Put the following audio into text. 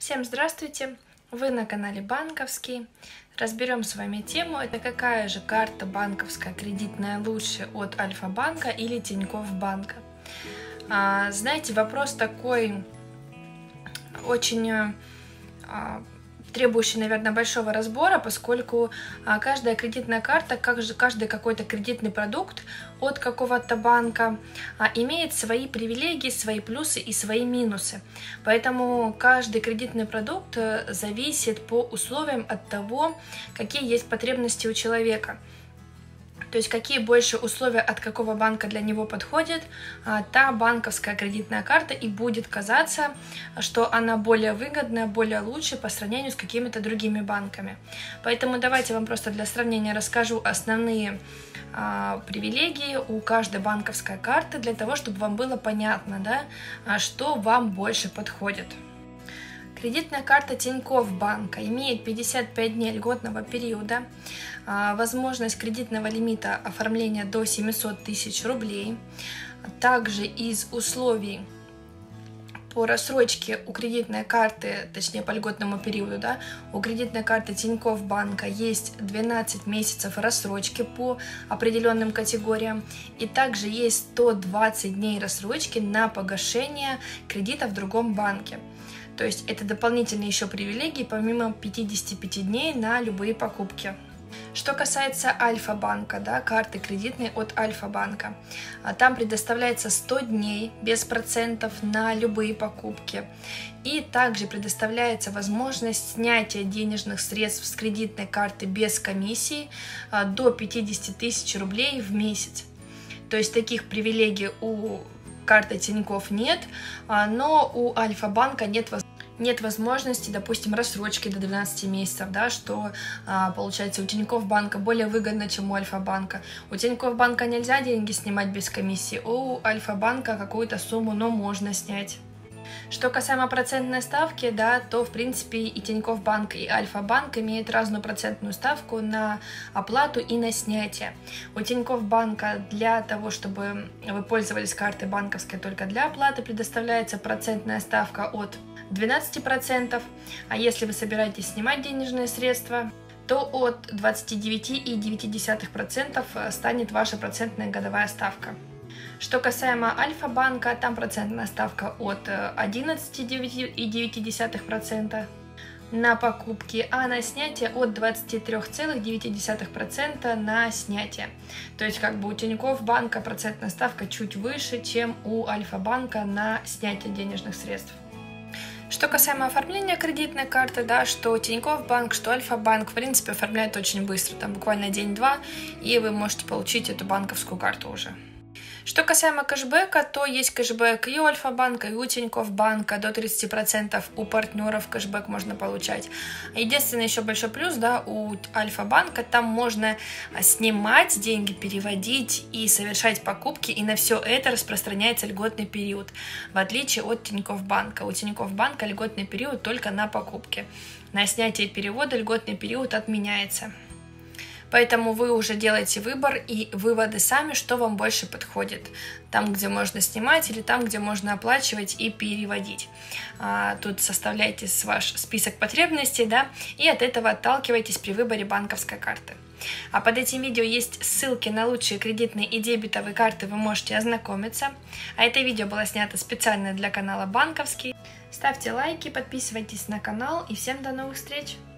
Всем здравствуйте! Вы на канале Банковский. Разберем с вами тему, это какая же карта банковская кредитная лучше от Альфа-банка или Тинькофф банка. Знаете, вопрос такой очень требующий, наверное, большого разбора, поскольку каждая кредитная карта, каждый какой-то кредитный продукт от какого-то банка имеет свои привилегии, свои плюсы и свои минусы. Поэтому каждый кредитный продукт зависит по условиям от того, какие есть потребности у человека. То есть какие больше условия от какого банка для него подходит, та банковская кредитная карта и будет казаться, что она более выгодная, более лучше по сравнению с какими-то другими банками. Поэтому давайте вам просто для сравнения расскажу основные привилегии у каждой банковской карты, для того, чтобы вам было понятно, да, что вам больше подходит. Кредитная карта Тинькофф банка имеет 55 дней льготного периода, возможность кредитного лимита оформления до 700 тысяч рублей. Также из условий по рассрочке у кредитной карты, точнее по льготному периоду, да, у кредитной карты Тинькофф банка есть 12 месяцев рассрочки по определенным категориям. И также есть 120 дней рассрочки на погашение кредита в другом банке. То есть это дополнительные еще привилегии, помимо 55 дней на любые покупки. Что касается Альфа-банка, да, карты кредитной от Альфа-банка, там предоставляется 100 дней без процентов на любые покупки. И также предоставляется возможность снятия денежных средств с кредитной карты без комиссии до 50 тысяч рублей в месяц. То есть таких привилегий у карты Тинькофф нет, но у Альфа-банка нет возможности, допустим, рассрочки до 12 месяцев, да, что получается у Тинькофф банка более выгодно, чем у Альфа-банка. У Тинькофф банка нельзя деньги снимать без комиссии, у Альфа-банка какую-то сумму, но можно снять. Что касаемо процентной ставки, да, то в принципе и Тинькофф банк, и Альфа-банк имеют разную процентную ставку на оплату и на снятие. У Тинькофф банка для того, чтобы вы пользовались картой банковской только для оплаты, предоставляется процентная ставка от 12%, а если вы собираетесь снимать денежные средства, то от 29,9% станет ваша процентная годовая ставка. Что касаемо Альфа-банка, там процентная ставка от 11,9% на покупки, а на снятие от 23,9% на снятие. То есть как бы у Тинькофф банка процентная ставка чуть выше, чем у Альфа-банка на снятие денежных средств. Что касаемо оформления кредитной карты, да, что Тинькофф банк, что Альфа-банк, в принципе, оформляют очень быстро, там буквально день-два, и вы можете получить эту банковскую карту уже. Что касаемо кэшбэка, то есть кэшбэк и у Альфа-банка, и у Тинькофф банка, до 30% у партнеров кэшбэк можно получать. Единственный еще большой плюс, да, у Альфа-банка, там можно снимать деньги, переводить и совершать покупки, и на все это распространяется льготный период, в отличие от Тинькофф банка. У Тинькофф банка льготный период только на покупки. На снятие перевода льготный период отменяется. Поэтому вы уже делаете выбор и выводы сами, что вам больше подходит. Там, где можно снимать, или там, где можно оплачивать и переводить. Тут составляйте ваш список потребностей, да, и от этого отталкивайтесь при выборе банковской карты. А под этим видео есть ссылки на лучшие кредитные и дебетовые карты, вы можете ознакомиться. А это видео было снято специально для канала Банковский. Ставьте лайки, подписывайтесь на канал и всем до новых встреч!